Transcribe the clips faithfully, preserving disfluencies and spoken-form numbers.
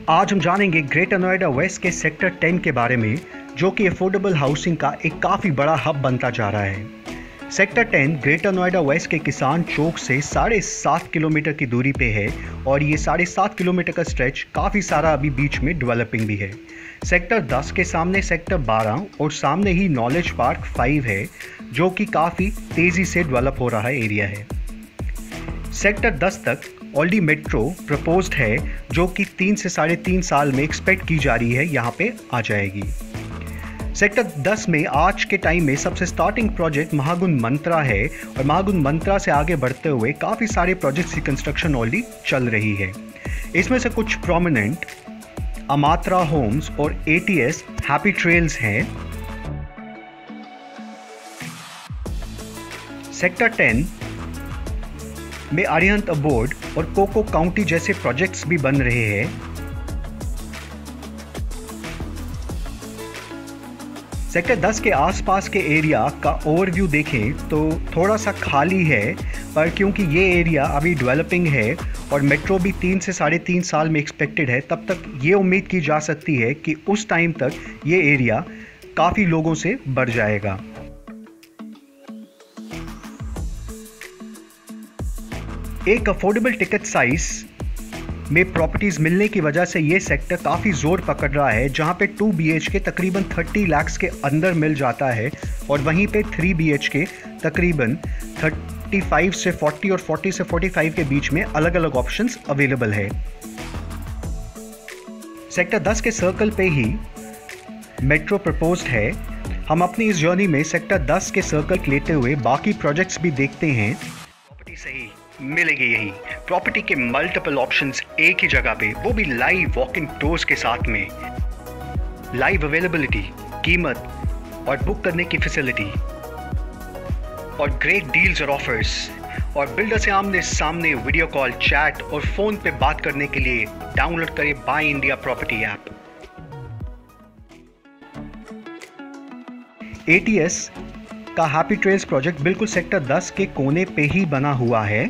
आज हम जानेंगे ग्रेटर नोएडा वेस्ट के सेक्टर टेन के बारे में, जो कि अफोर्डेबल हाउसिंग का एक काफ़ी बड़ा हब बनता जा रहा है। Sector ten greater Noida west के किसान चौक से साढ़े सात किलोमीटर की दूरी पे है और ये साढ़े सात किलोमीटर का स्ट्रेच काफ़ी सारा अभी बीच में डेवलपिंग भी है। सेक्टर दस के सामने सेक्टर बारह और सामने ही नॉलेज पार्क फाइव है, जो कि काफ़ी तेज़ी से डेवलप हो रहा एरिया है। सेक्टर दस तक ऑलरेडी मेट्रो प्रपोज्ड है, जो कि तीन से साढ़े तीन साल में एक्सपेक्ट की जा रही है यहाँ पे आ जाएगी। सेक्टर दस में आज के टाइम में सबसे स्टार्टिंग प्रोजेक्ट महागुण मंत्रा है और महागुण मंत्रा से आगे बढ़ते हुए काफ़ी सारे प्रोजेक्ट्स की कंस्ट्रक्शन ऑलरेडी चल रही है। इसमें से कुछ प्रोमिनेंट अमात्रा होम्स और एटीएस हैप्पी ट्रेल्स हैं। सेक्टर टेन में अरिहंत अबोर्ड और कोको काउंटी जैसे प्रोजेक्ट्स भी बन रहे हैं। सेक्टर दस के आसपास के एरिया का ओवरव्यू देखें तो थोड़ा सा खाली है, पर क्योंकि ये एरिया अभी डेवलपिंग है और मेट्रो भी तीन से साढ़े तीन साल में एक्सपेक्टेड है, तब तक ये उम्मीद की जा सकती है कि उस टाइम तक ये एरिया काफ़ी लोगों से बढ़ जाएगा। एक अफोर्डेबल टिकट साइज में प्रॉपर्टीज़ मिलने की वजह से ये सेक्टर काफ़ी ज़ोर पकड़ रहा है, जहाँ पे टू बी एच के तकरीबन तीस लाख के अंदर मिल जाता है और वहीं पे थ्री बी एच के तकरीबन पैंतीस से चालीस और चालीस से पैंतालीस के बीच में अलग अलग ऑप्शंस अवेलेबल है। सेक्टर दस के सर्कल पे ही मेट्रो प्रपोज्ड है। हम अपनी इस जर्नी में सेक्टर दस के सर्कल लेते हुए बाकी प्रोजेक्ट्स भी देखते हैं। प्रॉपर्टी सही मिलेगी यही, प्रॉपर्टी के मल्टीपल ऑप्शंस एक ही जगह पे, वो भी लाइव वॉकिंग टूर्स के साथ में, लाइव अवेलेबिलिटी, कीमत और बुक करने की फैसिलिटी और ग्रेट डील्स और ऑफर्स और बिल्डर से आमने सामने वीडियो कॉल, चैट और फोन पे बात करने के लिए डाउनलोड करें buy India property app. ATS का हैप्पी ट्रेल्स प्रोजेक्ट बिल्कुल सेक्टर दस के कोने पे ही बना हुआ है।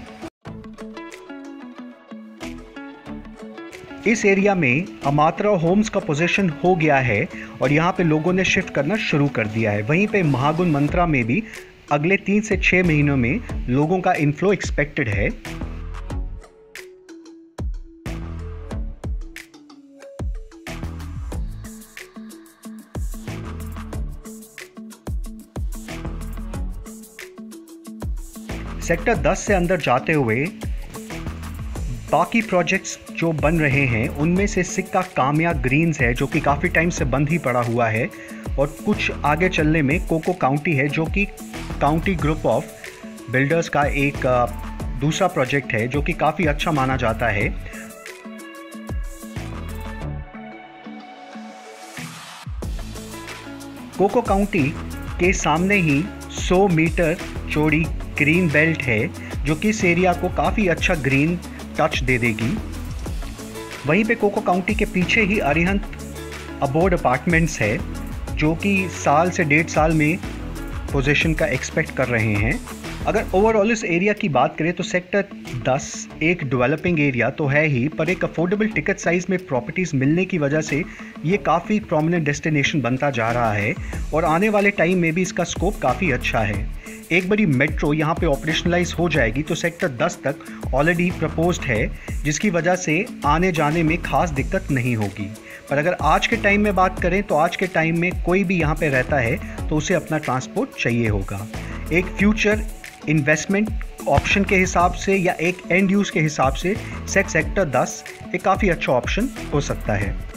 इस एरिया में अमात्रा होम्स का पोजीशन हो गया है और यहाँ पे लोगों ने शिफ्ट करना शुरू कर दिया है। वहीं पे महागुण मंत्रा में भी अगले तीन से छः महीनों में लोगों का इनफ्लो एक्सपेक्टेड है। सेक्टर दस से अंदर जाते हुए बाकी प्रोजेक्ट्स जो बन रहे हैं उनमें से सिक्का कामया ग्रीन्स है, जो कि काफ़ी टाइम से बंद ही पड़ा हुआ है, और कुछ आगे चलने में कोको काउंटी है, जो कि काउंटी ग्रुप ऑफ बिल्डर्स का एक दूसरा प्रोजेक्ट है जो कि काफ़ी अच्छा माना जाता है। कोको काउंटी के सामने ही सौ मीटर चौड़ी ग्रीन बेल्ट है, जो कि इस एरिया को काफ़ी अच्छा ग्रीन टच दे देगी। वहीं पे कोको काउंटी के पीछे ही अरिहंत अबोर्ड अपार्टमेंट्स है, जो कि साल से डेढ़ साल में पोजीशन का एक्सपेक्ट कर रहे हैं। अगर ओवरऑल इस एरिया की बात करें तो सेक्टर दस एक डेवलपिंग एरिया तो है ही, पर एक अफोर्डेबल टिकट साइज़ में प्रॉपर्टीज़ मिलने की वजह से ये काफ़ी प्रोमिनेंट डेस्टिनेशन बनता जा रहा है और आने वाले टाइम में भी इसका स्कोप काफ़ी अच्छा है। एक बड़ी मेट्रो यहाँ पे ऑपरेशनलाइज हो जाएगी तो सेक्टर दस तक ऑलरेडी प्रपोज्ड है, जिसकी वजह से आने जाने में खास दिक्कत नहीं होगी। पर अगर आज के टाइम में बात करें तो आज के टाइम में कोई भी यहाँ पे रहता है तो उसे अपना ट्रांसपोर्ट चाहिए होगा। एक फ्यूचर इन्वेस्टमेंट ऑप्शन के हिसाब से या एक एंड यूज़ के हिसाब से सेक्टर दस एक काफ़ी अच्छा ऑप्शन हो सकता है।